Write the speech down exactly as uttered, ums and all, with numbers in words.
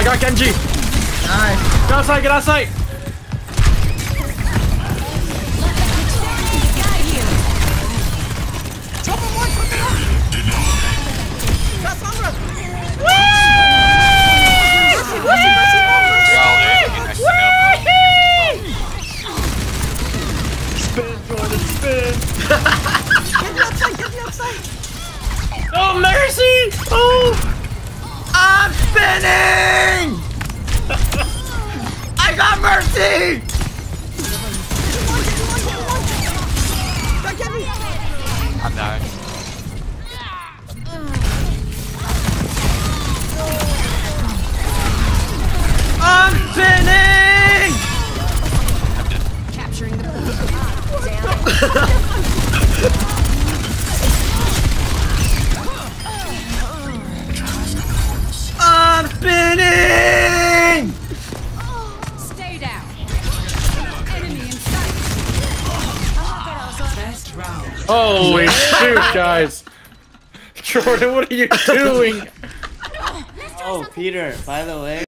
I got Genji. Nice. Get outside, get outside. Spin, Jordan, spin. Get me outside, get me outside. Oh, mercy. Oh. I'm spinning! I got mercy! I'm dying. I'm spinning! I'm dead. Capturing the damn. I'm spinning! Stay down. Enemy in sight. Best round. Holy shoot, guys. Jordan, what are you doing? Oh, Peter, by the way.